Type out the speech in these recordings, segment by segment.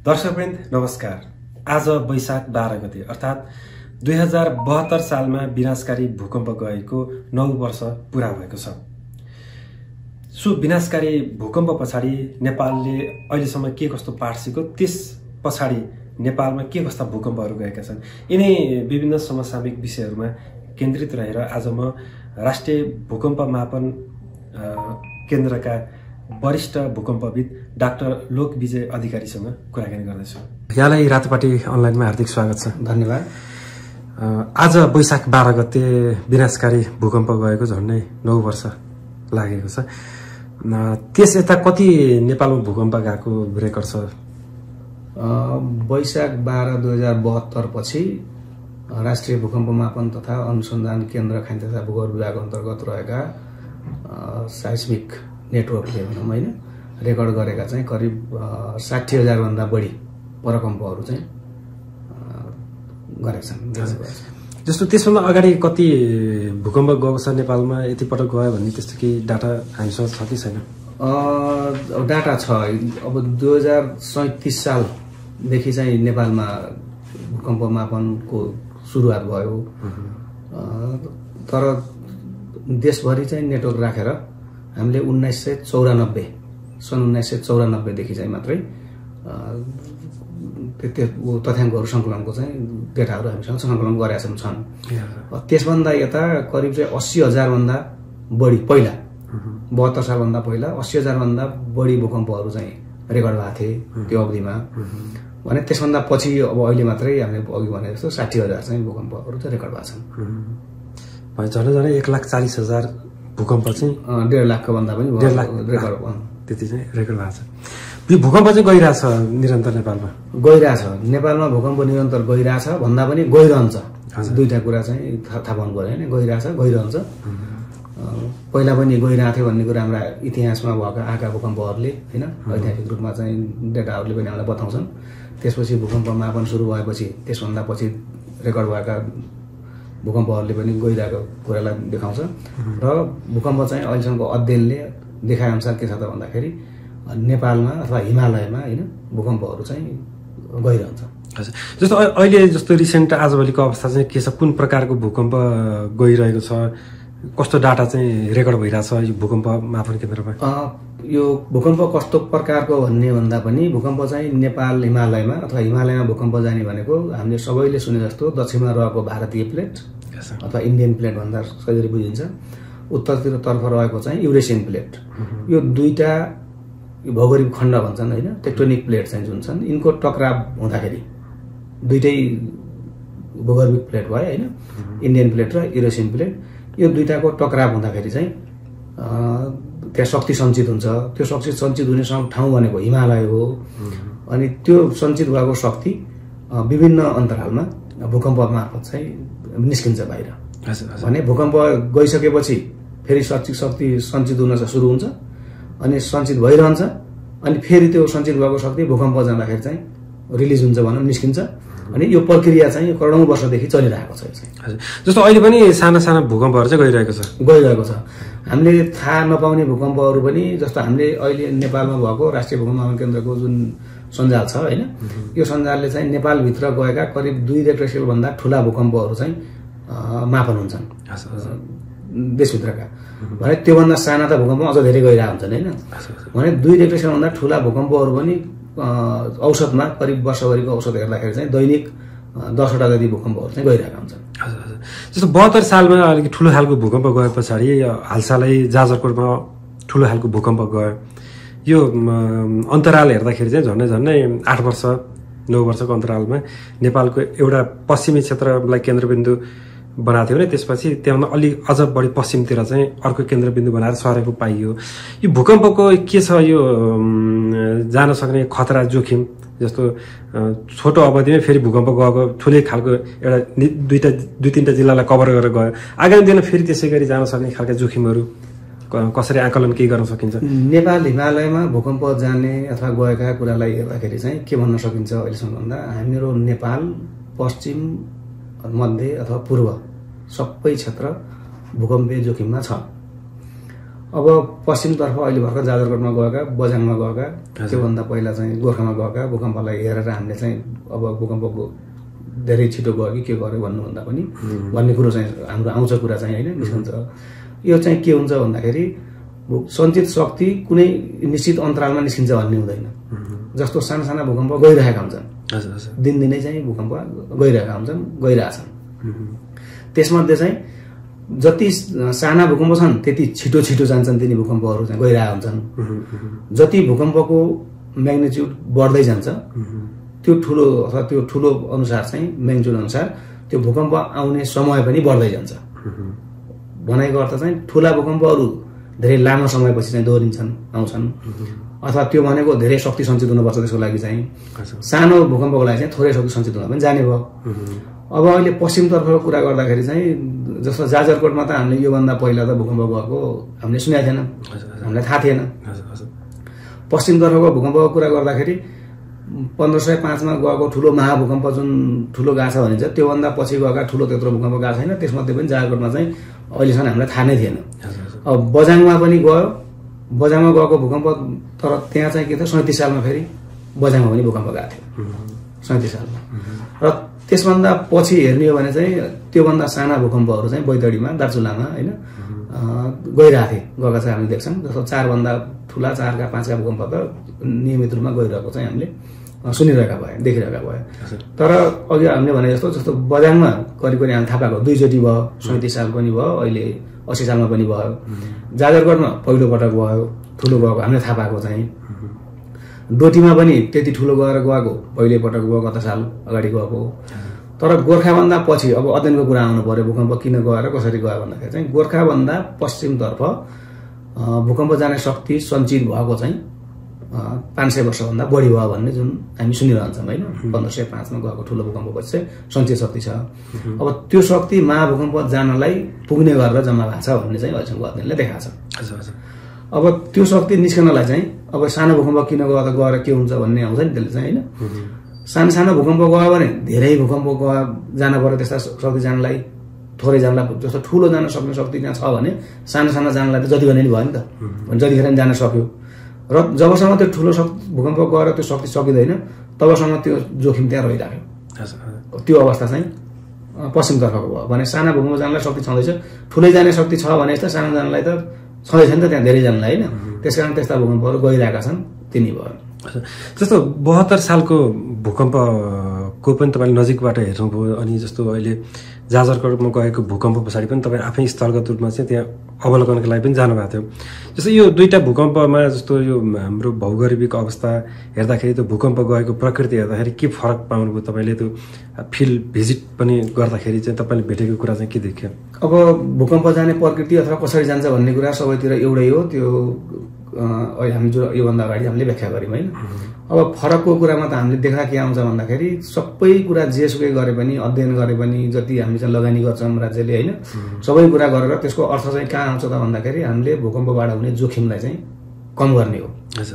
दर्शकवृन्द नमस्कार। आज वैशाख 12 गते अर्थात् 2072 सालमा विनाशकारी भूकम्प गएको 9 वर्ष पूरा भएको छ। सो विनाशकारी भूकम्प पछाडि नेपालले अहिलेसम्म के कस्तो पाठ सिक्यो, त्यस पछाडि नेपालमा के कस्ता भूकम्पहरू गएका छन्, यिनै विभिन्न समसामयिक विषयहरूमा केन्द्रित रहेर आज म राष्ट्रिय भूकम्प मापन केन्द्रका वरिष्ठ भूकम्पविद डाक्टर लोक विजय अधिकारीसँग कुराकानी गर्दैछु। यहाँलाई रातोपाटी अनलाइनमा हार्दिक स्वागत छ। धन्यवाद। आज वैशाख 12 गते विनाशकारी भूकम्प गएको झन्डै 9 वर्ष लागेको छ। त्यस यता कति नेपालमा भूकम्प गएको रेकर्ड छ? वैशाख 12 2072 पछि राष्ट्रिय भूकम्प मापन तथा अनुसन्धान केन्द्र खानतथा भूगोल विभाग अन्तर्गत रहेका साइस्मिक नेटवर्कले भनौँ हैन रेकर्ड गरेका चाहिँ करिब 60,000 भन्दा बढी प्रकम्पहरू चाहिँ गरेका छन्। जस्तो त्यसभन्दा अगाडि कति भूकम्प गएको छ नेपालमा, यति पटक गयो भन्ने त्यस्तो केही डाटा हामीसँग छ कि छैन? डाटा छ। अब 2037 सालदेखि चाहिँ नेपालमा भूकम्प मापनको सुरुवात भयो, तर देशभरि चाहिँ नेटवर्क राखेर हामीले 1994 सन् 1994 देखि चाहिँ मात्रै तथ्याङ्कहरू सङ्कलनको चाहिँ डेटाहरू हामीसँग सङ्कलन गरेका छन्। त्यसभन्दा यता करिब चाहिँ 80,000 भन्दा बढी पहिला 72 सालभन्दा पहिला 80,000 भन्दा बढी भूकम्पहरू चाहिँ रेकर्ड भएको थिए त्यो अवधिमा। भने त्यसभन्दा पछि अब अहिले मात्रै हामीले अघि भने जस्तो 60,000 चाहिँ भूकम्पहरू चाहिँ रेकर्ड भएको छन्। झन्डै 1,40,000 भूकम्प चाहिँ 1.5 लाखको भन्दा पनि 1.5 लाख रेकर्ड त्यति चाहिँ रेकर्ड भएको छ। यो भूकम्प चाहिँ गइरहेछ निरन्तर नेपालमा? गइरहेछ। नेपालमा भूकम्प निरन्तर गइरहेछ भन्दा पनि गइरहन्छ। दुईटा कुरा चाहिँ थाहा पाउनु पर्यो हैन, गइरहेछ गइरहन्छ। पहिला पनि गइरहेको थियो भन्ने कुरा हाम्रा इतिहासमा भएका आएका भूकम्पहरूले हैन ऐतिहासिक रूपमा चाहिँ डेटाहरूले पनि हामीलाई बताउँछन्। त्यसपछि भूकम्प मापन सुरु भएपछि त्यसभन्दा पछि रेकर्ड भएका भूकम्पहरूले पनि गइरहेको कुरालाई देखाउँछ। र भूकम्प चाहिँ अहिलेसम्मको अध्ययनले देखाएअनुसार के छ त भन्दाखेरि नेपालमा अथवा हिमालयमा हैन भूकम्पहरू चाहिँ गइरहन्छ। जस्तो अहिले जस्तो रिसेन्ट आजभोलिको अवस्था चाहिँ के छ, कुन प्रकारको भूकम्प गइरहेको छ, कस्तो डाटा चाहिँ रेकर्ड भइरहेछ यो भूकम्प मापन केन्द्रमा? यो भूकम्प कस्तो प्रकारको भन्ने भन्दा पनि भूकम्प चाहिँ नेपाल हिमालयमा अथवा हिमालयमा भूकम्प जाने भनेको हामीले सबैले सुने जस्तो दक्षिणमा रहेको भारतीय प्लेट अथवा इन्डियन प्लेट भन्दा सजिलै बुझिन्छ, उत्तरतिर तर्फ रहेको चाहिँ युरेसियन प्लेट। यो दुईटा भौगोलिक खण्ड भन्छन् हैन, टेक्टोनिक प्लेट चाहिँ जुन छन् यिनको टकराव हुँदाखेरि दुईटै भौगोलिक प्लेट भयो हैन, इन्डियन प्लेट र युरेसियन प्लेट। यो दुईटाको टकराव हुँदाखेरि चाहिँ त्यहाँ शक्ति सञ्चित हुन्छ। त्यो शक्ति सञ्चित हुने ठाउँ भनेको हिमालय हो। अनि त्यो सञ्चित भएको शक्ति विभिन्न अन्तरालमा भूकम्प मार्फत चाहिँ निस्किन्छ बाहिर। भने भूकम्प गइसकेपछि फेरि शक्ति सञ्चित हुन सुरु हुन्छ अनि सञ्चित भइरहन्छ अनि फेरि त्यो सञ्चित भएको शक्ति भूकम्प जाँदाखेरि चाहिँ रिलिज हुन्छ भनौँ, निस्किन्छ। अनि यो प्रक्रिया चाहिँ करोडौं वर्षदेखि चलिरहेको छ। जस्तो अहिले पनि साना साना भूकम्पहरू चाहिँ गइरहेको छ। हामीले थाहा नपाउने भूकम्पहरू पनि, जस्तो हामीले अहिले नेपालमा भएको राष्ट्रिय भूकम्प मापन केन्द्रको जुन सञ्जाल छ हैन, यो सञ्जालले चाहिँ नेपालभित्र गएका करिब 2 रेक्टर स्केल भन्दा ठूला भूकम्पहरू चाहिँ मापन हुन्छन् देशभित्रका। भने त्योभन्दा साना त भूकम्प अझ धेरै गइरहेको हुन्छन् हैन। भने 2 रेक्टर स्केल भन्दा ठूला भूकम्पहरू पनि औसतमा करिब वर्षभरिको औसत हेर्दाखेरि चाहिँ दैनिक 10 वटा जति भूकम्पहरू चाहिँ गइरहेका हुन्छन्। जस्तो 72 सालमा अलिक ठुलो खालको भूकम्प गए पछाडि हालसालै जाजरकोटमा ठुलो खालको भूकम्प गयो। यो अन्तराल हेर्दाखेरि चाहिँ झन्डै 8 वर्ष 9 वर्षको अन्तरालमा नेपालको एउटा पश्चिमी क्षेत्रलाई केन्द्रबिन्दु बनाएको थियो भने त्यसपछि त्यहाँ अलि अझ बढी पश्चिमतिर चाहिँ अर्को केन्द्रबिन्दु बनाएर सरेको पाइयो। यो भूकम्पको के छ, यो जान सक्ने खतरा जोखिम, जस्तो छोटो अवधिमै फेरि भूकम्प गएको ठुलै खालको एउटा 2-3टा जिल्लालाई कभर गरेर गयो, आगामी दिन फेरि त्यसै गरी जान सक्ने खालका जोखिमहरू कसरी आकलन के गर्न सकिन्छ? नेपाल हिमालयमा भूकम्प जाने अथवा गएका कुरालाई हेर्दाखेरि चाहिँ के भन्न सकिन्छ अहिलेसम्म भन्दा हाम्रो नेपाल पश्चिम, मध्य अथवा पूर्व सबै क्षेत्र भूकम्पीय जोखिममा छ। अब पश्चिमतर्फ अहिले भर्खर जाजरकोटमा गएका, बझाङमा गएका, त्योभन्दा पहिला चाहिँ गोर्खामा गएका भूकम्पलाई हेरेर हामीले चाहिँ अब भूकम्पको धेरै छिटो गयो कि के गर्यो भन्नुभन्दा पनि भन्ने कुरो चाहिँ हाम्रो आउँछ कुरा चाहिँ होइन निस्कन्छ। यो चाहिँ के हुन्छ भन्दाखेरि सञ्चित शक्ति कुनै निश्चित अन्तरालमा निस्किन्छ भन्ने हुँदैन। जस्तो साना साना भूकम्प गइरहेका हुन्छन्, दिनदिनै चाहिँ भूकम्प गइरहेका हुन्छन्, गइरहेछन्। त्यसमध्ये चाहिँ जति साना भूकम्प छन् त्यति छिटो छिटो जान्छन् तिनी भूकम्पहरू चाहिँ गइरहेका हुन्छन्। जति भूकम्पको म्याग्निट्युड बढ्दै जान्छ त्यो ठुलो अथवा त्यो ठुलो अनुसार चाहिँ म्याग्निट्युड अनुसार त्यो भूकम्प आउने समय पनि बढ्दै जान्छ। भनेको अर्थ चाहिँ ठुला भूकम्पहरू धेरै लामो समयपछि चाहिँ दोहोरिन्छन्, आउँछन्। अथवा त्यो भनेको धेरै शक्ति सञ्चित हुनुपर्छ त्यसको लागि चाहिँ। सानो भूकम्पको लागि चाहिँ थोरै शक्ति सञ्चित हुन पनि जाने भयो। अब अहिले पश्चिमतर्फको कुरा गर्दाखेरि चाहिँ जस्तो जाजरकोटमा त हामीले योभन्दा पहिला त भूकम्प गएको हामीले सुनेको थिएन, हामीलाई थाहा थिएन। पश्चिमतर्फको भूकम्पको कुरा गर्दाखेरि 1505 मा गएको ठुलो महाभूकम्प जुन ठुलो गएको छ भनिन्छ त्योभन्दा पछि गएका ठुलो त्यत्रो भूकम्प गएको छैन। त्यसमध्ये पनि जाजरकोटमा चाहिँ अहिलेसम्म हामीलाई थाहा नै थिएन। अब बझाङमा पनि गयो, बझाङमा गएको भूकम्प तर त्यहाँ चाहिँ के थियो 37 सालमा फेरि बझाङमा पनि भूकम्प गएको थियो 37 सालमा। र त्यसभन्दा पछि हेर्ने हो भने चाहिँ त्योभन्दा साना भूकम्पहरू चाहिँ बैतडीमा, दार्चुलामा होइन गइरहेको थिए, गएका चाहिँ हामीले देख्छौँ। जस्तो 4 भन्दा ठुला 4 का 5 का भूकम्प त नियमित रूपमा गइरहेको चाहिँ हामीले सुनिरहेका भए, देखिरहेका भए। तर अघि हामीले भने जस्तो बझाङमा करिब करिब हामी थाहा पाएको 2 चोटि भयो, 37 साल पनि भयो, अहिले 80 सालमा पनि भयो। जाजरकोटमा पहिलो पटक भयो, ठुलो गएको हामीले थाहा पाएको चाहिँ। डोटीमा पनि त्यति ठुलो गएर गएको पहिलो पटक गयो, गत साल अगाडि गएको। तर गोर्खाभन्दा पछि अब अध्ययनको कुरा आउनु पर्यो, भूकम्प किन गएर कसरी गयो भन्दाखेरि चाहिँ गोर्खाभन्दा पश्चिमतर्फ भूकम्प जाने शक्ति सञ्चित भएको चाहिँ 500 वर्षभन्दा बढी भयो भन्ने जुन हामी सुनिरहन्छौँ होइन। 1505 मा गएको ठुलो भूकम्पपछि चाहिँ सञ्चित शक्ति छ। अब त्यो शक्ति महाभूकम्प जानलाई पुग्ने गरेर जम्मा भएको छ भन्ने चाहिँ अहिलेसम्म अध्ययनले देखाएको छ। अब त्यो शक्ति निस्कनलाई चाहिँ अब सानो भूकम्प किन गएर के हुन्छ भन्ने आउँछ नि त्यसले चाहिँ होइन। सानो भूकम्प गयो भने धेरै भूकम्प जान पर्यो त्यस्ता शक्ति जानलाई, थोरै जानलाई। जस्तो ठुलो जान सक्ने शक्ति त्यहाँ छ भने सानो जानलाई त जति भने नि भयो नि त, जतिखेर पनि जान सक्यो। र जबसम्म त्यो ठुलो भूकम्प गएर त्यो शक्ति सकिँदैन तबसम्म त्यो जोखिम त्यहाँ रहिरहेको। त्यो अवस्था चाहिँ पश्चिमतर्फको भयो भने साना भूकम्प जानलाई शक्ति छँदैछ, ठुलै जाने शक्ति छ भने जस्तो सानो जानलाई त छँदैछ नि त त्यहाँ धेरैजनालाई होइन। त्यसकारण त्यस्ता भूकम्पहरू गइरहेका छन्, तिनी भयो। जस्तो 72 सालको भूकम्पको पनि तपाईँले नजिकबाट हेर्नुभयो, अनि जस्तो अहिले जाजरकोटमा गएको भूकम्प पछाडि पनि तपाईँ आफै स्थलगत रूपमा चाहिँ त्यहाँ अवलोकनको लागि पनि जानुभएको थियो। जस्तो यो दुईटा भूकम्पमा जस्तो यो हाम्रो भौगोलिक अवस्था हेर्दाखेरि त्यो भूकम्प गएको प्रकृति हेर्दाखेरि के फरक पाउनुभयो तपाईँले? त्यो फिल्ड भिजिट पनि गर्दाखेरि चाहिँ तपाईँले भेटेको कुरा चाहिँ के देखियो? अब भूकम्प जाने प्रकृति अथवा कसरी जान्छ भन्ने कुरा सबैतिर एउटै हो। त्यो अहिले हामी जो योभन्दा अगाडि हामीले व्याख्या गऱ्यौँ होइन। अब फरकको कुरामा त हामीले देख्दा के आउँछ भन्दाखेरि सबै कुरा जेसुकै गरे पनि, अध्ययन गरे पनि, जति हामी चाहिँ लगानी गर्छौँ राज्यले होइन, सबै कुरा गरेर त्यसको अर्थ चाहिँ कहाँ आउँछ त भन्दाखेरि हामीले भूकम्पबाट हुने जोखिमलाई चाहिँ कम गर्ने हो।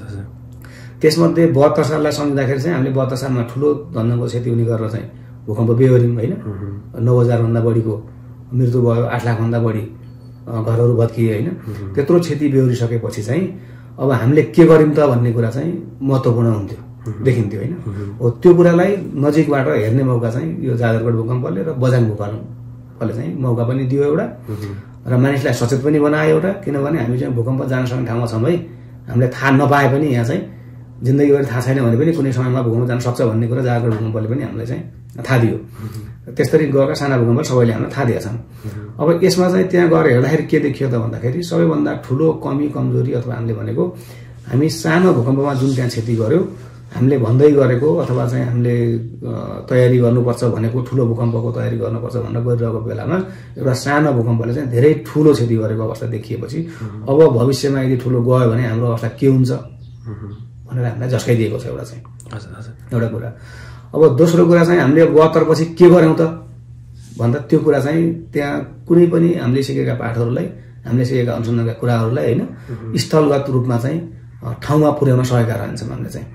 त्यसमध्ये 72 साललाई सम्झिँदाखेरि चाहिँ हामीले 72 सालमा ठुलो धनको क्षति हुने गरेर चाहिँ भूकम्प बेहोर्यौँ होइन। 9,000 भन्दा बढीको मृत्यु भयो, 8 लाख भन्दा बढी घरहरू भत्किए होइन। त्यत्रो क्षति बेहोरिसकेपछि चाहिँ अब हामीले के गर्यौँ त भन्ने कुरा चाहिँ महत्त्वपूर्ण हुन्थ्यो, देखिन्थ्यो होइन। हो त्यो कुरालाई नजिकबाट हेर्ने मौका चाहिँ यो जाजरकोट भूकम्पले र बझाङ भूकम्पले चाहिँ मौका पनि दियो एउटा, र मानिसलाई सचेत पनि बनायो एउटा। किनभने हामी चाहिँ भूकम्प जान सक्ने ठाउँमा छौँ है, हामीले थाहा नपाए पनि यहाँ चाहिँ जिन्दगीभरि थाहा छैन भने पनि कुनै समयमा भूकम्प जान सक्छ भन्ने कुरा जाजरकोट भूकम्पले पनि हामीलाई चाहिँ थाहा दियो। त्यस्तरी गएका साना भूकम्प सबैले हामीलाई थाहा दिएका छन्। अब यसमा चाहिँ त्यहाँ गएर हेर्दाखेरि के देखियो त भन्दाखेरि सबैभन्दा ठुलो कमी कमजोरी अथवा हामीले भनेको हामी सानो भूकम्पमा जुन त्यहाँ क्षति गर्यो हामीले भन्दै गरेको अथवा चाहिँ हामीले तयारी गर्नुपर्छ भनेको ठुलो भूकम्पको तयारी गर्नुपर्छ भनेर गरिरहेको बेलामा एउटा सानो भूकम्पले चाहिँ धेरै ठुलो क्षति गरेको अवस्था देखिएपछि अब भविष्यमा यदि ठुलो गयो भने हाम्रो अवस्था के हुन्छ भनेर हामीलाई झस्काइदिएको छ एउटा चाहिँ एउटा कुरा। अब दोस्रो कुरा चाहिँ हामीले 72 पछि के गर्यौँ त भन्दा त्यो कुरा चाहिँ त्यहाँ कुनै पनि हामीले सिकेका पाठहरूलाई, हामीले सिकेका अनुसन्धानका कुराहरूलाई होइन स्थलगत रूपमा चाहिँ ठाउँमा पुर्याउन सकेका रहन्छौँ हामीले चाहिँ।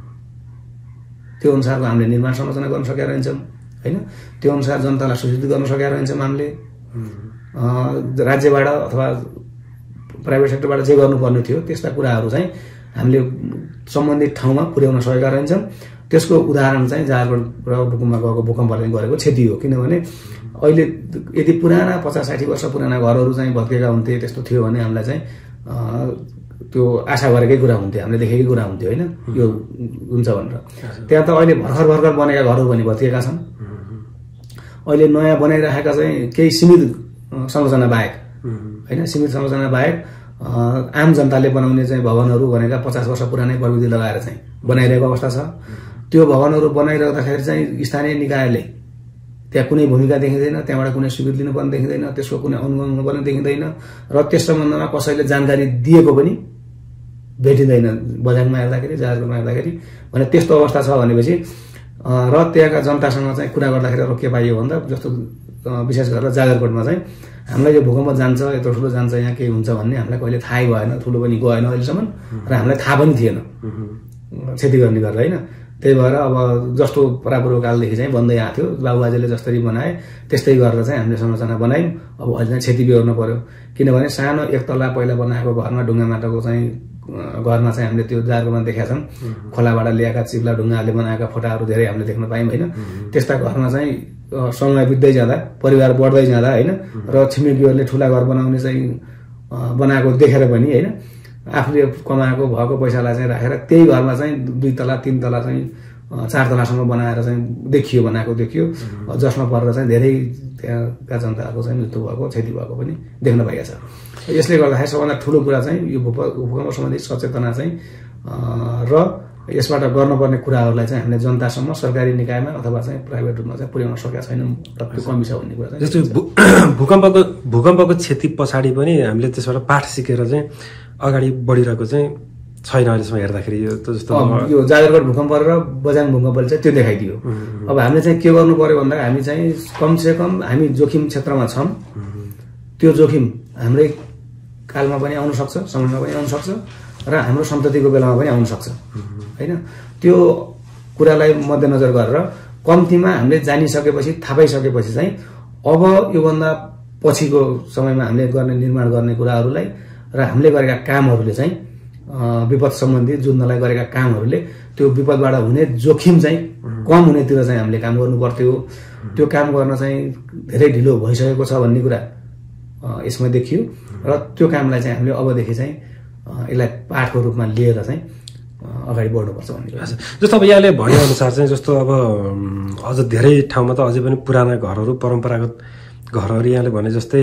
त्यो अनुसारको हामीले निर्माण संरचना गर्न सकेका रहन्छौँ होइन। त्यो अनुसार जनतालाई सूचित गर्न सकेका रहन्छौँ हामीले राज्यबाट अथवा प्राइभेट सेक्टरबाट जे गर्नुपर्ने थियो त्यस्ता कुराहरू चाहिँ हामीले सम्बन्धित ठाउँमा पुर्याउन सकेका रहन्छौँ। त्यसको उदाहरण चाहिँ जाजरकोट र रुकुममा गएको भूकम्पले गरेको क्षति हो। किनभने अहिले यदि पुराना 50-60 वर्ष पुराना घरहरू चाहिँ भत्केका हुन्थे, त्यस्तो थियो भने हामीलाई चाहिँ त्यो आशा गरेकै कुरा हुन्थ्यो, हामीले देखेकै कुरा हुन्थ्यो होइन यो हुन्छ भनेर। त्यहाँ त अहिले भर्खर बनेका घरहरू पनि भत्किएका छन्। अहिले नयाँ बनाइराखेका चाहिँ केही सीमित संरचना बाहेक होइन, सीमित संरचना बाहेक आम जनताले बनाउने चाहिँ भवनहरू भनेका 50 वर्ष पुरानै प्रविधि लगाएर चाहिँ बनाइरहेको अवस्था छ। त्यो भवनहरू बनाइरहँदाखेरि चाहिँ स्थानीय निकायले त्यहाँ कुनै भूमिका देखिँदैन, त्यहाँबाट कुनै स्वीकृति लिनुपर्ने देखिँदैन, त्यसको कुनै अनुगमन गर्ने देखिँदैन र त्यस सम्बन्धमा कसैले जानकारी दिएको पनि भेटिँदैन बजारमा हेर्दाखेरि, जाजरकोटमा हेर्दाखेरि। भने त्यस्तो अवस्था छ भनेपछि र त्यहाँका जनतासँग चाहिँ कुरा गर्दाखेरि अब के पाइयो भन्दा जस्तो विशेष गरेर जाजरकोटमा चाहिँ हामीलाई यो भूकम्प जान्छ, यत्रो ठुलो जान्छ, यहाँ केही हुन्छ भन्ने हामीलाई कहिले थाहै भएन, ठुलो पनि गएन अहिलेसम्म र हामीलाई थाहा पनि थिएन क्षति गर्ने गरेर होइन। त्यही भएर अब जस्तो परापूर्व कालदेखि चाहिँ बन्दै आएको थियो, बाबुबाजेले जसरी बनाए त्यस्तै गरेर चाहिँ हामीले संरचना बनायौँ। अब अहिले चाहिँ क्षति बेहोर्नु पर्यो, किनभने सानो एक तला पहिला बनाएको घरमा ढुङ्गा माटोको चाहिँ घरमा चाहिँ हामीले त्यो जाजरकोटमा देखेका छौँ, खोलाबाट ल्याएका चिप्ला ढुङ्गाहरूले बनाएका फोटाहरू धेरै हामीले देख्न पायौँ होइन। त्यस्ता घरमा चाहिँ समय बित्दै जाँदा, परिवार बढ्दै जाँदा होइन र छिमेकीहरूले ठुला घर बनाउने चाहिँ बनाएको देखेर पनि होइन आफूले कमाएको भएको पैसालाई चाहिँ राखेर त्यही घरमा चाहिँ 2 तला 3 तला चाहिँ 4 तलासम्म बनाएर चाहिँ देखियो, बनाएको देखियो, जसमा परेर चाहिँ धेरै त्यहाँका जनताहरूको चाहिँ मृत्यु भएको, क्षति भएको पनि देख्न पाइएको छ। यसले गर्दाखेरि सबभन्दा ठुलो कुरा चाहिँ यो भूकम्प सम्बन्धी सचेतना चाहिँ र यसबाट गर्नुपर्ने कुराहरूलाई चाहिँ हामीले जनतासम्म सरकारी निकायमा अथवा चाहिँ प्राइभेट रूपमा चाहिँ पुर्याउन सकेका छैनौँ र त्यो कमी छ भन्ने कुरा चाहिँ। जस्तो भूकम्पको क्षति पछाडि पनि हामीले त्यसबाट पाठ सिकेर चाहिँ अगाडि बढिरहेको चाहिँ छैन अहिलेसम्म हेर्दाखेरि। जस्तो यो जाजरकोट भूकम्प र बझाङ भूकम्पले चाहिँ त्यो देखाइदियो। अब हामीले चाहिँ के गर्नु पर्यो भन्दा हामी चाहिँ कमसेकम हामी जोखिम क्षेत्रमा छौँ, त्यो जोखिम हाम्रै कालमा पनि आउन सक्छ, समयमा पनि आउन सक्छ र हाम्रो सन्ततिको बेलामा पनि आउन सक्छ होइन। त्यो कुरालाई मध्यनजर गरेर कम्तीमा हामीले जानिसकेपछि, थाहा पाइसकेपछि चाहिँ अब योभन्दा पछिको समयमा हामीले गर्ने निर्माण गर्ने कुराहरूलाई र हामीले गरेका कामहरूले चाहिँ विपद सम्बन्धी जुझ्नलाई गरेका कामहरूले त्यो विपदबाट हुने जोखिम चाहिँ कम हुनेतिर चाहिँ हामीले काम गर्नु पर्थ्यो। त्यो काम गर्न चाहिँ धेरै ढिलो भइसकेको छ भन्ने कुरा यसमा देखियो र त्यो कामलाई चाहिँ हामीले अबदेखि चाहिँ यसलाई पाठको रूपमा लिएर चाहिँ अगाडि बढ्नुपर्छ भन्ने कुरा। जस्तो अब यहाँले भनेअनुसार चाहिँ जस्तो अब अझ धेरै ठाउँमा त अझै पनि पुराना घरहरू, परम्परागत घरहरू यहाँले भने जस्तै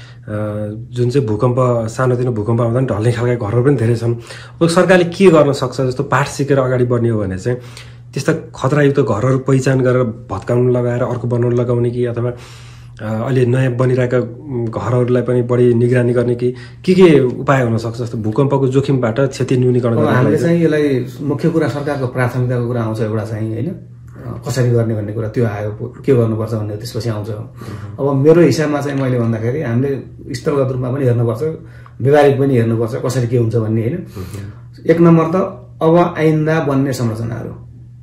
जुन चाहिँ भूकम्प सानोतिनो भूकम्प आउँदा पनि ढल्ने खालका घरहरू पनि धेरै छन्। अब सरकारले के गर्न सक्छ, जस्तो पाठ सिकेर अगाडि बढ्ने हो भने चाहिँ त्यस्ता खतरायुक्त घरहरू पहिचान गरेर भत्काउन लगाएर अर्को बनाउन लगाउने कि अथवा अहिले नयाँ बनिरहेका घरहरूलाई पनि बढी निगरानी गर्ने कि के उपाय हुन सक्छ? जस्तो भूकम्पको जोखिमबाट क्षति न्यूनीकरण गर्न हामीले चाहिँ यसलाई मुख्य कुरा सरकारको प्राथमिकताको कुरा आउँछ एउटा चाहिँ होइन कसरी गर्ने भन्ने कुरा त्यो आयो, के गर्नुपर्छ भन्ने त्यसपछि आउँछ। अब मेरो हिसाबमा चाहिँ मैले भन्दाखेरि हामीले स्थलगत रूपमा पनि हेर्नुपर्छ, व्यवहारिक पनि हेर्नुपर्छ कसरी के हुन्छ भन्ने होइन। एक नम्बर त अब आइन्दा बन्ने संरचनाहरू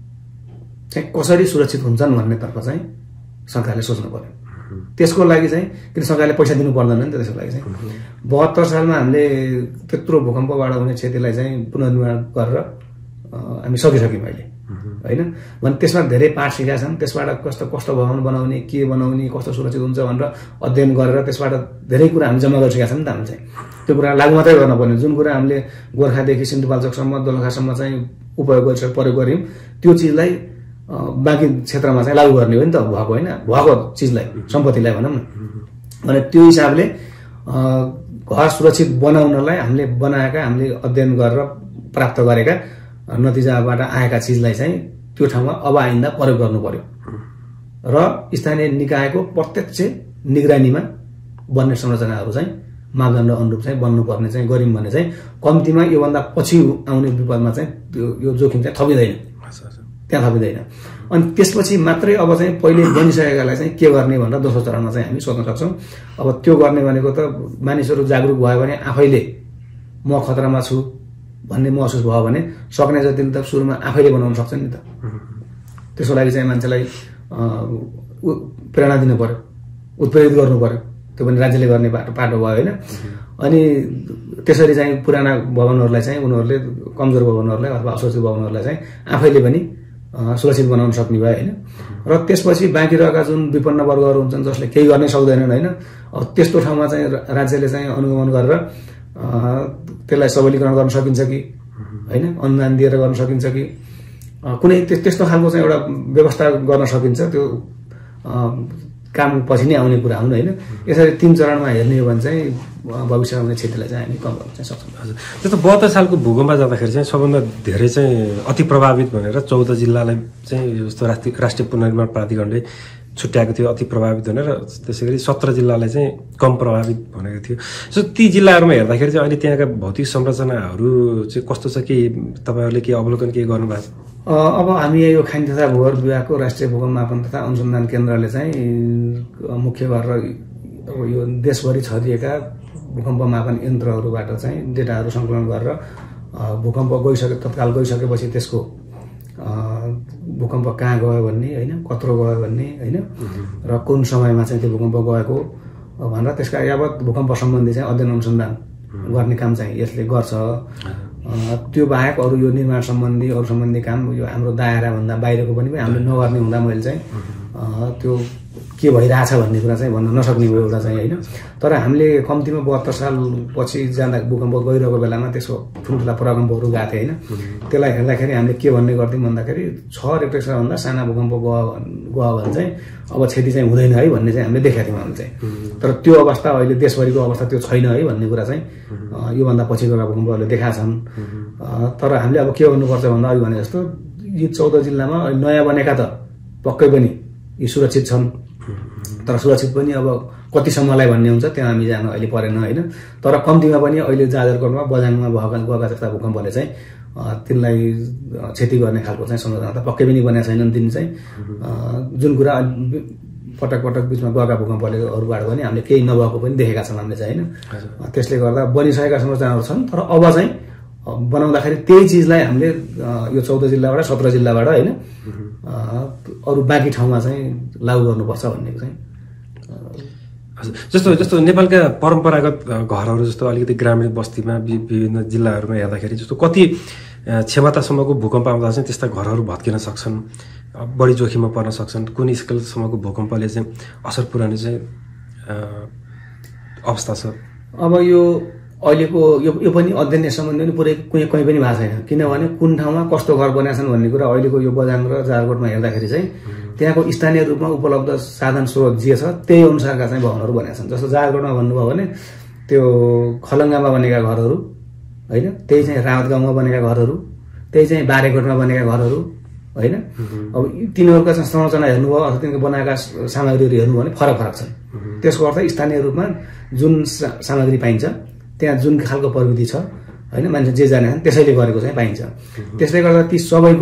चाहिँ कसरी सुरक्षित हुन्छन् भन्नेतर्फ चाहिँ सरकारले सोच्नु पर्यो। त्यसको लागि चाहिँ किन सरकारले पैसा दिनु पर्दैन नि त, त्यसको लागि चाहिँ 72 सालमा हामीले त्यत्रो भूकम्पबाट हुने क्षतिलाई चाहिँ पुनर्निर्माण गरेर हामी सकिसक्यौँ अहिले होइन। भने त्यसमा धेरै पाठ सिकेका छन्, त्यसबाट कस्तो भवन बनाउने, के बनाउने, कस्तो सुरक्षित हुन्छ भनेर अध्ययन गरेर त्यसबाट धेरै कुरा हामी जम्मा गरिसकेका छौँ नि त। हामी चाहिँ त्यो कुरा लागू मात्रै गर्न पर्ने, जुन कुरा हामीले गोर्खादेखि सिन्धुपाल्चोकसम्म दोलखासम्म चाहिँ प्रयोग गऱ्यौँ त्यो चिजलाई बाँकी क्षेत्रमा चाहिँ लागू गर्ने हो नि त, भएको होइन, भएको चिजलाई सम्पत्तिलाई भनौँ न। भने त्यो हिसाबले घर सुरक्षित बनाउनलाई हामीले बनाएका, हामीले अध्ययन गरेर प्राप्त गरेका नतिजाबाट आएका चिजलाई चाहिँ त्यो ठाउँमा अब आइन्दा प्रयोग गर्नु पर्यो र स्थानीय निकायको प्रत्यक्ष निगरानीमा बन्ने संरचनाहरू चाहिँ मापदण्ड अनुरूप चाहिँ बन्नुपर्ने चाहिँ गऱ्यौँ भने चाहिँ कम्तीमा योभन्दा पछि आउने विपदमा चाहिँ यो जोखिम चाहिँ थपिँदैन, त्यहाँ थपिँदैन। अनि त्यसपछि मात्रै अब चाहिँ पहिले बनिसकेकालाई चाहिँ के गर्ने भनेर दोस्रो चरणमा चाहिँ हामी सोच्न सक्छौँ। अब त्यो गर्ने भनेको त मानिसहरू जागरुक भयो भने आफैले म खतरामा छु भन्ने महसुस भयो भने सक्ने जति त सुरुमा आफैले बनाउन सक्छ नि त। त्यसको लागि चाहिँ मान्छेलाई प्रेरणा दिनु पर्यो, उत्प्रेरित गर्नु पर्यो, त्यो पनि राज्यले गर्ने पाटो भयो होइन। अनि त्यसरी चाहिँ पुराना भवनहरूलाई चाहिँ उनीहरूले कमजोर भवनहरूलाई अथवा असुरक्षित भवनहरूलाई चाहिँ आफैले पनि सुरक्षित बनाउन सक्ने भयो होइन। र त्यसपछि बाँकी रहेका जुन विपन्न वर्गहरू हुन्छन् जसले केही गर्नै सक्दैनन् होइन, त्यस्तो ठाउँमा चाहिँ राज्यले चाहिँ अनुगमन गरेर त्यसलाई सबलीकरण गर्न सकिन्छ कि होइन, अनुदान दिएर गर्न सकिन्छ कि कुनै त्यस्तो खालको चाहिँ एउटा व्यवस्था गर्न सकिन्छ। त्यो काम पछि नै आउने कुरा हुन् होइन। यसरी 3 चरणमा हेर्ने हो भने चाहिँ भविष्यमा आउने क्षतिलाई चाहिँ हामी कम गर्न चाहिँ सक्छौँ। हजुर, जस्तो 72 सालको भूकम्प जाँदाखेरि चाहिँ सबभन्दा धेरै चाहिँ अति प्रभावित भनेर 14 जिल्लालाई चाहिँ जस्तो राष्ट्रिय पुनर्निर्माण प्राधिकरणले छुट्याएको थियो अति प्रभावित भनेर, त्यसै गरी 17 जिल्लालाई चाहिँ कम प्रभावित भनेको थियो। सो ती जिल्लाहरूमा हेर्दाखेरि चाहिँ अहिले त्यहाँका भौतिक संरचनाहरू चाहिँ कस्तो छ कि तपाईँहरूले के अवलोकन के गर्नुभएको छ? अब हामी यो खानी तथा भूगर्भ विभागको राष्ट्रिय भूकम्प मापन तथा अनुसन्धान केन्द्रले चाहिँ मुख्य गरेर यो देशभरि छरिएका भूकम्प मापन यन्त्रहरूबाट चाहिँ डेटाहरू सङ्कलन गरेर भूकम्प तत्काल गइसकेपछि त्यसको भूकम्प कहाँ गयो भन्ने होइन, कत्रो गयो भन्ने होइन, र कुन समयमा चाहिँ त्यो भूकम्प गएको भनेर त्यसका यावत भूकम्प सम्बन्धी चाहिँ अध्ययन अनुसन्धान गर्ने काम चाहिँ यसले गर्छ। त्यो बाहेक अरू यो निर्माण सम्बन्धी अरू सम्बन्धी काम यो हाम्रो दायराभन्दा बाहिरको पनि हामीले नगर्ने हुँदा मैले चाहिँ त्यो के भइरहेछ भन्ने कुरा चाहिँ भन्न नसक्ने हो एउटा चाहिँ होइन। तर हामीले कम्तीमा 72 साल पछि जाँदा भूकम्प गइरहेको बेलामा त्यसको ठुल्ठुला प्रकम्पहरू गएको थियो होइन। त्यसलाई हेर्दाखेरि हामीले के भन्ने गर्थ्यौँ भन्दाखेरि 6 रिक्टर भन्दा साना भूकम्प गयो भने चाहिँ अब क्षति चाहिँ हुँदैन है भन्ने चाहिँ हामीले देखाएको थियौँ हामीले चाहिँ। तर त्यो अवस्था अहिले देशभरिको अवस्था त्यो छैन है भन्ने कुरा चाहिँ योभन्दा पछि गएका भूकम्पहरूले देखाएको छन्। तर हामीले अब के गर्नुपर्छ भन्दा अघि भने जस्तो यी 14 जिल्लामा नयाँ बनेका त पक्कै पनि यी सुरक्षित छन्, तर सुरक्षित पनि अब कतिसम्मलाई भन्ने हुन्छ त्यहाँ हामी जान अहिले परेन होइन। तर कम्तीमा पनि अहिले जाजरकोटमा बझाङमा गएका जस्ता भूकम्पले चाहिँ तिनलाई क्षति गर्ने खालको चाहिँ संरचना त पक्कै पनि बनेका छैनन्। तिन चाहिँ जुन कुरा पटक पटक बिचमा गएका भूकम्पले अरूबाट पनि हामीले केही नभएको पनि देखेका छौँ हामीले चाहिँ होइन। त्यसले गर्दा बनिसकेका संरचनाहरू छन्, तर अब चाहिँ बनाउँदाखेरि त्यही चिजलाई हामीले यो 14 जिल्लाबाट 17 जिल्लाबाट होइन अरू बाँकी ठाउँमा चाहिँ लागू गर्नुपर्छ भन्ने चाहिँ। जस्तो नेपालका परम्परागत घरहरू जस्तो अलिकति ग्रामीण बस्तीमा विभिन्न जिल्लाहरूमा हेर्दाखेरि जस्तो कति क्षमतासम्मको भूकम्प आउँदा चाहिँ त्यस्ता घरहरू भत्किन सक्छन्, बढी जोखिममा पर्न सक्छन्, कुन स्केलसम्मको भूकम्पले चाहिँ असर पुर्याउने चाहिँ अवस्था छ? अब यो अहिलेको यो पनि अध्ययन सम्बन्धी पनि पुरै कहीँ पनि भएको छैन, किनभने कुन ठाउँमा कस्तो घर बनाएका छन् भन्ने कुरा अहिलेको यो बझाङ र जाजरकोटमा हेर्दाखेरि चाहिँ त्यहाँको स्थानीय रूपमा उपलब्ध साधन स्रोत जे छ त्यही अनुसारका चाहिँ भवनहरू बनेका छन्। जस्तो जाजरकोटमा भन्नुभयो भने त्यो खलङ्गामा बनेका घरहरू होइन, त्यही चाहिँ रावत गाउँमा बनेका घरहरू, त्यही चाहिँ बारेकोटमा बनेका घरहरू होइन। अब तिनीहरूका चाहिँ संरचना हेर्नुभयो अथवा तिनीहरूको बनाएका सामग्रीहरू हेर्नुभयो भने फरक फरक छन्। त्यसको अर्थ स्थानीय रूपमा जुन सामग्री पाइन्छ त्यहाँ जुन खालको प्रविधि छ होइन, मान्छे जे जाने त्यसैले गरेको चाहिँ पाइन्छ। त्यसले गर्दा ती सबैको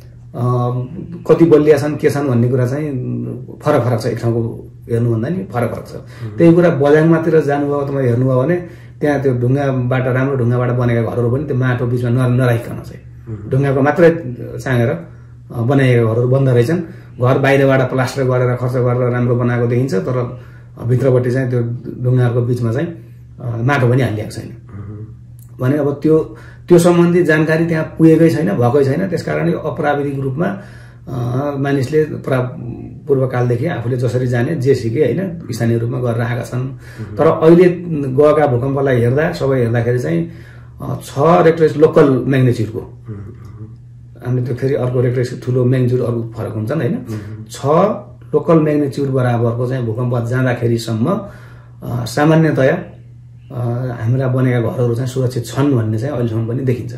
कति बलिया छन् के छन् भन्ने कुरा चाहिँ फरक फरक छ, एक ठाउँको हेर्नुभन्दा नि फरक फरक छ। त्यही कुरा बझाङमातिर जानुभयो तपाईँ हेर्नुभयो भने त्यहाँ त्यो ढुङ्गाबाट राम्रो ढुङ्गाबाट बनेका घरहरू पनि त्यो माटो बिचमा नराखिकन चाहिँ ढुङ्गाको मात्रै चाँगेर बनाएका घरहरू बन्द रहेछन्। घर बाहिरबाट प्लास्टर गरेर खर्च गरेर राम्रो बनाएको देखिन्छ, तर भित्रपट्टि चाहिँ त्यो ढुङ्गाहरूको बिचमा चाहिँ माटो पनि हालिएको छैन भने अब त्यो सम्बन्धी जानकारी त्यहाँ पुगेकै छैन, भएकै छैन। त्यसकारण यो अप्राविधिक रूपमा मानिसले पूर्वकालदेखि आफूले जसरी जाने जे सिके होइन स्थानीय रूपमा गरेर आएका छन्। तर अहिले गएका भूकम्पलाई सबै हेर्दाखेरि चाहिँ 6 रेक्टर लोकल म्याग्नेच्युडको, हामीले त्यो फेरि अर्को रेक्टर ठुलो म्याग्नेच्युड अरू फरक हुन्छन् होइन। 6 लोकल म्याग्नेच्युड बराबरको चाहिँ भूकम्प जाँदाखेरिसम्म सामान्यतया हाम्रा बनेका घरहरू चाहिँ सुरक्षित छन् भन्ने चाहिँ अहिलेसम्म पनि देखिन्छ।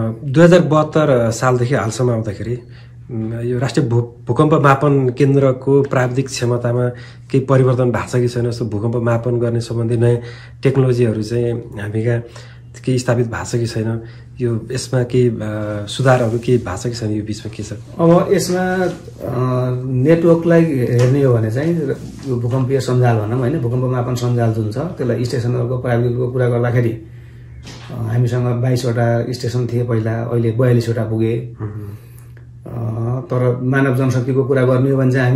2072 सालदेखि हालसम्म आउँदाखेरि यो राष्ट्रिय भूकम्प मापन केन्द्रको प्राविधिक क्षमतामा केही परिवर्तन भएको छ कि छैन? जस्तो भूकम्प मापन गर्ने सम्बन्धी नयाँ टेक्नोलोजीहरू चाहिँ हामी कहाँ केही स्थापित भएको छ कि छैन? यो यसमा केही सुधारहरू केही भएको छ कि छैन? यो बिचमा के छ? अब यसमा नेटवर्कलाई हेर्ने हो भने चाहिँ यो भूकम्पीय सञ्जाल भनौँ होइन, भूकम्प मापन सञ्जाल जुन छ त्यसलाई स्टेसनहरूको प्राविधिकको कुरा गर्दाखेरि हामीसँग 22वटा स्टेसन थिए पहिला, अहिले 42वटा पुगे। तर मानव जनशक्तिको कुरा गर्ने हो भने चाहिँ हामी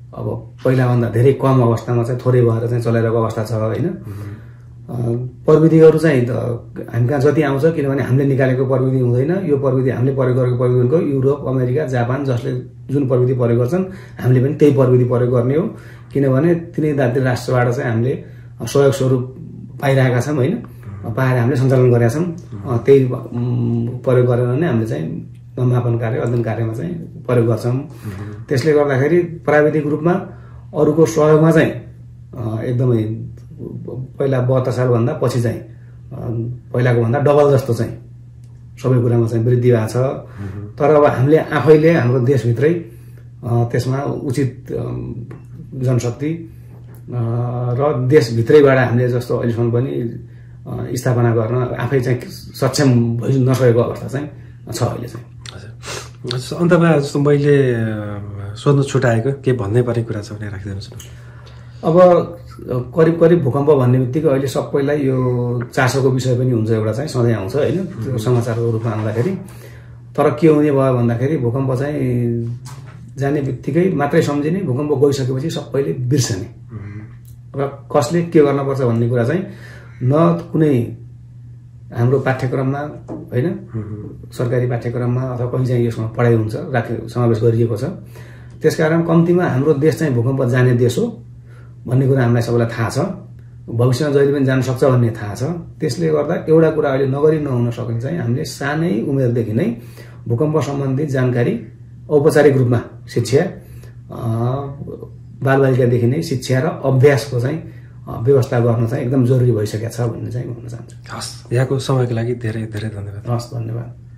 अब पहिलाभन्दा धेरै कम अवस्थामा चाहिँ थोरै भएर चाहिँ चलाइरहेको अवस्था छ होइन। प्रविधिहरू चाहिँ हामी कहाँ जति आउँछ किनभने हामीले निकालेको प्रविधि हुँदैन, यो प्रविधि हामीले प्रयोग गरेको प्रविधि भनेको युरोप, अमेरिका, जापान जसले जुन प्रविधि प्रयोग गर्छन् हामीले पनि त्यही प्रविधि प्रयोग गर्ने हो। किनभने तिनै दाती राष्ट्रबाट चाहिँ हामीले सहयोग स्वरूप पाइरहेका छौँ होइन, पाएर हामीले सञ्चालन गरेका छौँ। त्यही प्रयोग गरेर नै हामीले चाहिँ मापन कार्य अध्ययन कार्यमा चाहिँ प्रयोग गर्छौँ। त्यसले गर्दाखेरि प्राविधिक रूपमा अरूको सहयोगमा चाहिँ एकदमै पहिला 72 सालभन्दा पछि चाहिँ पहिलाको भन्दा डबल जस्तो चाहिँ सबै कुरामा चाहिँ वृद्धि भएको छ। तर अब हामीले आफैले हाम्रो देशभित्रै त्यसमा उचित जनशक्ति र देशभित्रैबाट हामीले जस्तो अहिलेसम्म पनि स्थापना गर्न आफै चाहिँ सक्षम भइ नसकेको अवस्था चाहिँ छ अहिले चाहिँ। हजुर, अन्तमा जस्तो मैले सोध्नु छुटाएको के भन्नै पर्ने कुरा छ भने राखिदिनुहोस् न। अब करिब करिब भूकम्प भन्ने बित्तिकै अहिले सबैलाई यो चासोको विषय पनि हुन्छ, एउटा चाहिँ सधैँ आउँछ होइन त्यो समाचारको रूपमा आउँदाखेरि। तर के हुने भयो भन्दाखेरि भूकम्प चाहिँ जाने बित्तिकै मात्रै सम्झिने, भूकम्प गइसकेपछि सबैले बिर्सने र कसले के गर्नुपर्छ भन्ने कुरा चाहिँ न कुनै हाम्रो पाठ्यक्रममा होइन सरकारी पाठ्यक्रममा अथवा कहीँ चाहिँ यसमा पढाइ हुन्छ समावेश गरिएको छ। त्यसकारण कम्तीमा हाम्रो देश चाहिँ भूकम्प जाने देश हो भन्ने कुरा हामीलाई सबैलाई थाहा छ, भविष्यमा जहिले पनि जान सक्छ भन्ने थाहा छ। त्यसले गर्दा एउटा कुरा अहिले नगरी नहुन सक्ने चाहिँ हामीले सानै उमेरदेखि नै भूकम्प सम्बन्धी जानकारी औपचारिक रूपमा शिक्षा बालबालिकादेखि नै शिक्षा र अभ्यासको चाहिँ व्यवस्था गर्न चाहिँ एकदम जरुरी भइसकेको छ भन्ने चाहिँ भन्न चाहन्छु। हस्, यहाँको समयको लागि धेरै धेरै धन्यवाद। हस्, धन्यवाद।